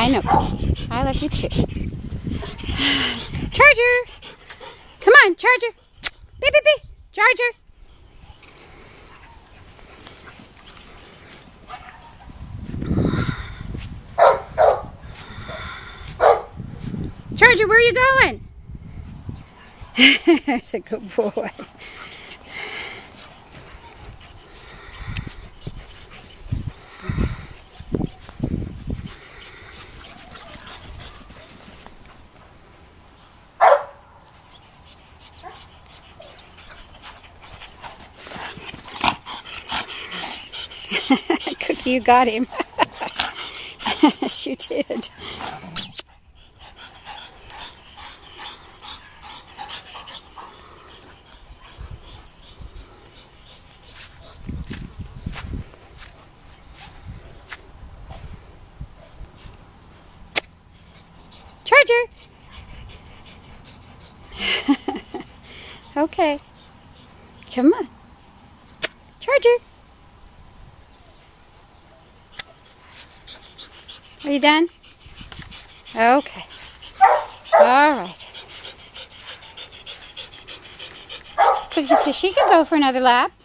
I know, Cookie. I love you too. Charger! Come on, Charger! Beep, beep, beep! Charger! Charger, where are you going? There's a good boy. Cookie, you got him. Yes, you did. Charger! Okay. Come on. Charger! Are you done? Okay. All right. Cookie says she can go for another lap.